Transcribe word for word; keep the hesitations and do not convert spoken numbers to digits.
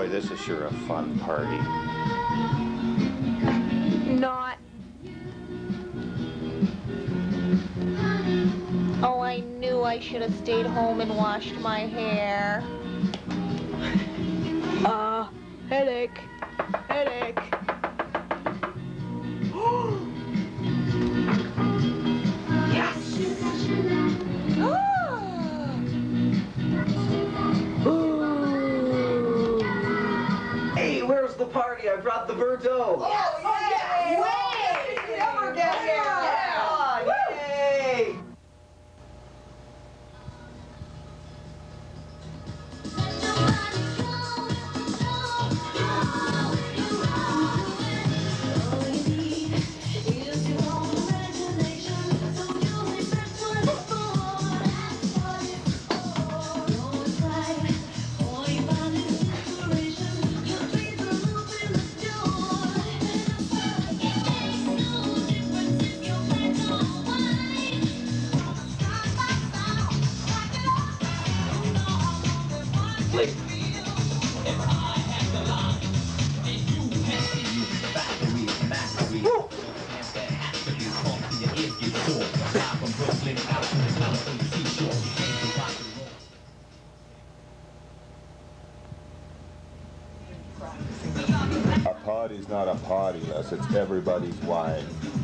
Boy, this is sure a fun party. Not. Oh, I knew I should have stayed home and washed my hair. Uh, headache. Headache. Yes! Hey, where's the party? I brought the Bordeaux. Oh, yeah! Wait! Never get here! Yeah! Yay! A party's not a party unless it's everybody's wine.